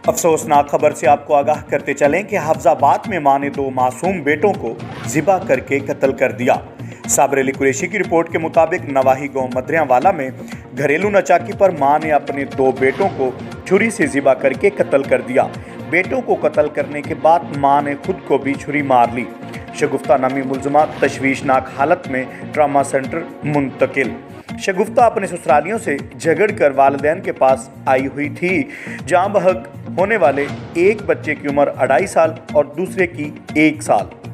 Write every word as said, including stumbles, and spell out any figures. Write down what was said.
अफसोसनाक खबर से आपको आगाह करते चलें कि हफ्जाबाद में मां ने दो मासूम बेटों को ज़िबा करके कत्ल कर दिया। साबर अली कुरैशी की रिपोर्ट के मुताबिक नवाही गांव मदरियांवाला में घरेलू नाचाकी पर मां ने अपने दो बेटों को छुरी से ज़िबा करके कत्ल कर दिया। बेटों को कत्ल करने के बाद मां ने खुद को भी छुरी मार ली। शगुफ्ता नामी मुलजमा तशवीशनाक हालत में ट्रामा सेंटर मुंतकिल। शगुफ्ता अपने ससुरालियों से झगड़ कर वालिदैन के पास आई हुई थी, जहां बहक होने वाले एक बच्चे की उम्र अढ़ाई साल और दूसरे की एक साल।